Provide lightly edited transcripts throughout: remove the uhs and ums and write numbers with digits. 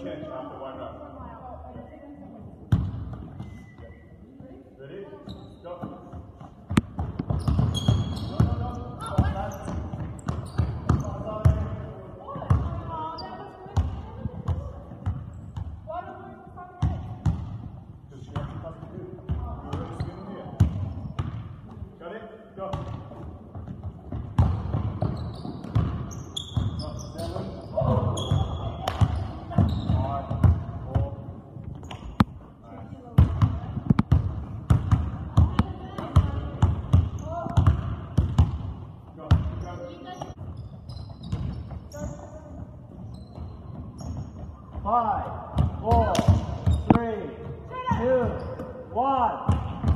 change after one round. Ready? Go. Five, four, three, two, one.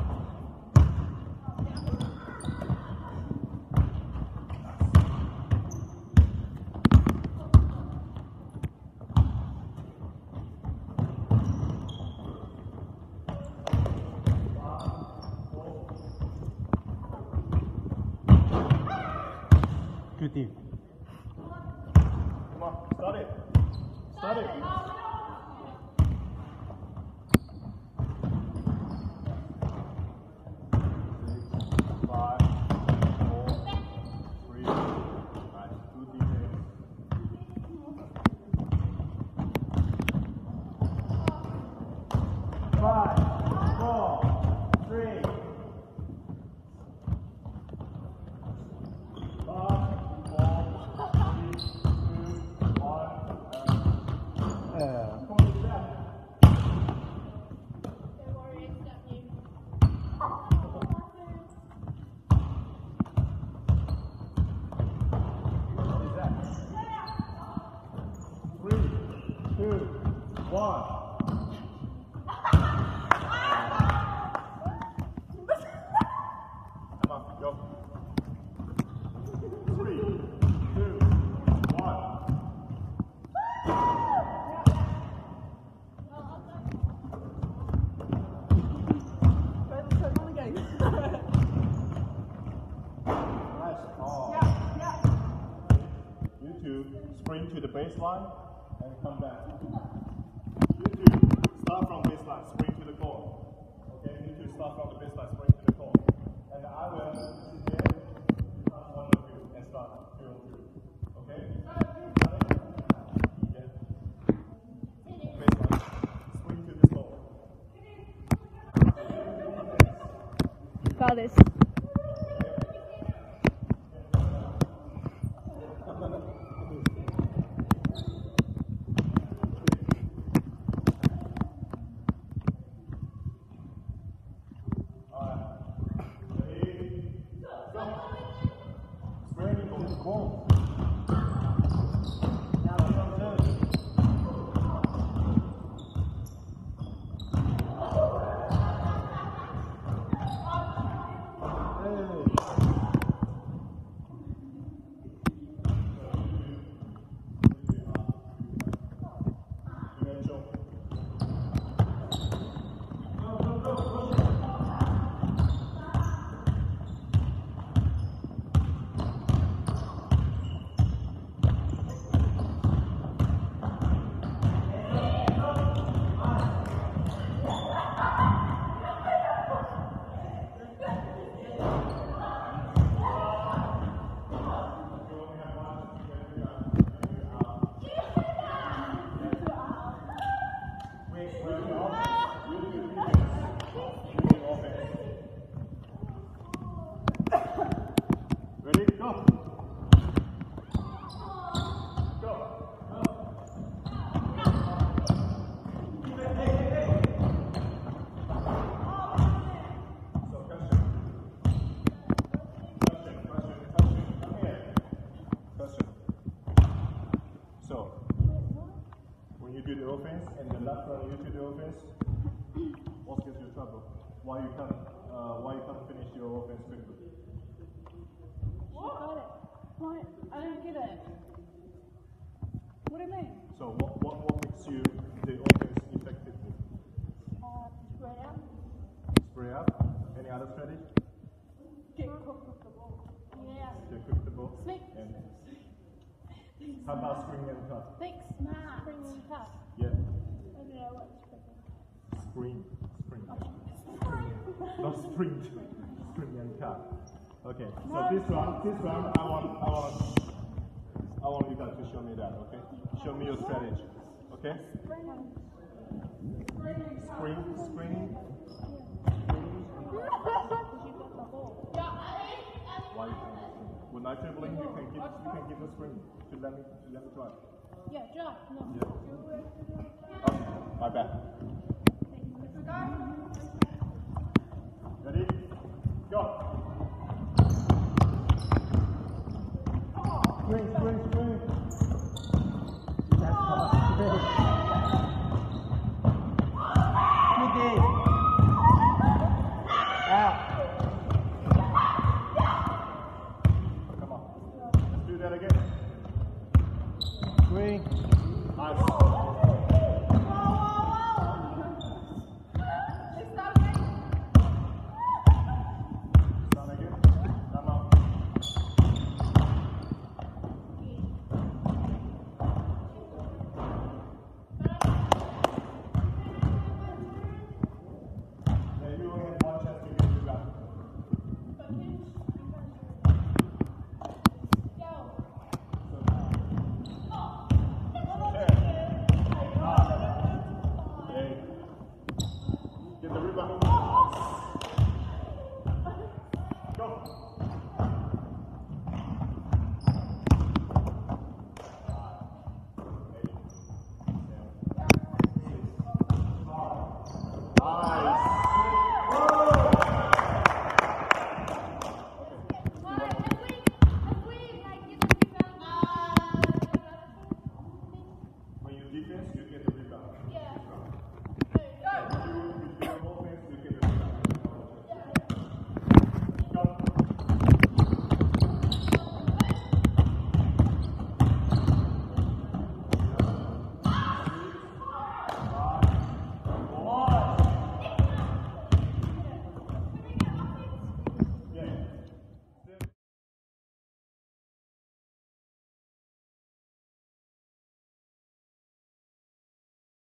Good team. Come on, start it. Start it. 5, 4, 3, nice, 2 defense. 5, 4, 3. Sprint to the baseline and come back. You two, start from baseline, sprint to the core. Okay, you two start from the baseline, sprint to the core. And I will sit there, start 1 of you, and start 2 of you. Okay? Yeah. Baseline, sprint to the core. Got this. Why you can't finish your offense quickly? What? I don't get it. What do you mean? So what makes you the offense effectively? Spread out. Spray out. Any other strategy? Get cooked with the ball. Yeah. Get cooked the ball. Sneak. And How about spring and cut? Thanks, Matt. Spring and cut. Yeah. I don't know what spring. Spring. Not sprint. Spring and cut. Okay. So this one, I want you guys to show me that. Okay. Show me your strategy. Okay. Spring. Why? When I dribbling, you can give the spring to let me try. Yeah, John. No. Yeah. Okay. My bad. Ready? Go. Spring. That's spring. Good day. Out. Come on. Let's do that again. Spring. Nice.